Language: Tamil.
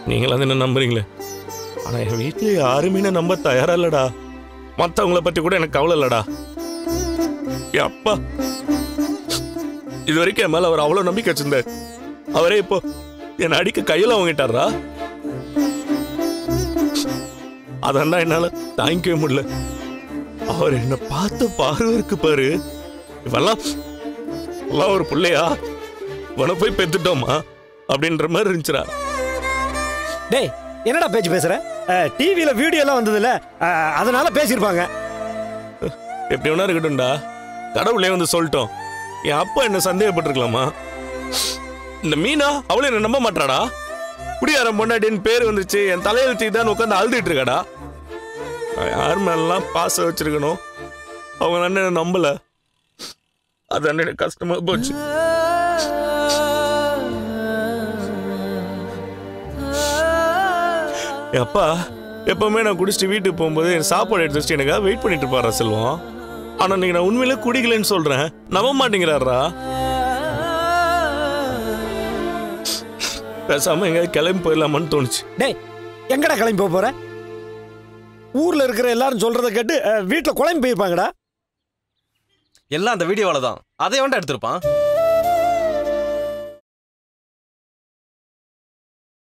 நீங்களாம் என்ன நம்புறீங்களே, ஆனா என் வீட்டுல யாருமே என்ன நம்ப தயாரா இல்லடா. மற்றவங்கள பத்தி கூட எனக்கு கவலை இல்லடா. என் அப்பா இது வரைக்கும் என் மேல அவர் அவ்வளவு நம்பிக்கை வச்சிருந்தார். அவரே இப்போ என்னை அடிக்க கையில வாங்கிட்டாரா. அதான் என்னால தாங்கிக்கவே முடியல. அவர் என்ன பார்த்த பார்வை இருக்கு பாரு, இவெல்லாம் ஒரு பிள்ளையா, இவனை போய் பெத்துட்டோமா அப்படின்ற மாதிரி இருந்துச்சுடா. டேய் என்னடா பேச்சு பேசுற? டிவியில வீடியோ எல்லாம் வந்ததுல, அதனால பேசியிருப்பாங்க. எப்படி வேணா இருக்கட்டும்டா, கடவுளே வந்து சொல்லிட்டோம். என் அப்பா என்ன சந்தேகப்பட்டிருக்கலாமா? இந்த மீனா அவளே என்ன நம்ப மாட்டாடா. குடியாரம் பொண்டாட்டின்னு பேர் வந்துச்சு, என் தலையெழுத்துக்கு தான் உட்காந்து அழுதுட்டு இருக்காடா. யார் மேலாம் பாசம் வச்சிருக்கணும், அவங்க அண்ணன் நம்பல. அது அண்ணன் கஷ்டமா போச்சு. என் அப்பா எப்பவுமே நான் குடிச்சிட்டு வீட்டுக்கு போகும்போது என் சாப்பாடு எடுத்து வச்சுட்டு எனக்காக வெயிட் பண்ணிட்டு இருப்பாரா செல்வம். ஆனா நீங்க நான் உண்மையில குடிக்கலன்னு சொல்றேன், நம்ப மாட்டேங்கிறாரா. பேசாம எங்க கிளம்பி போயிடலாமான்னு தோணுச்சு. டேய் எங்கடா கிளம்பி போற? ஊர்ல இருக்கிற எல்லாரும் சொல்றத கேட்டு வீட்டுல குழம்பு போயிருப்பாங்கடா. எல்லாம் அந்த வீடியோவால தான். அதை வேண்டாம் எடுத்திருப்பான்.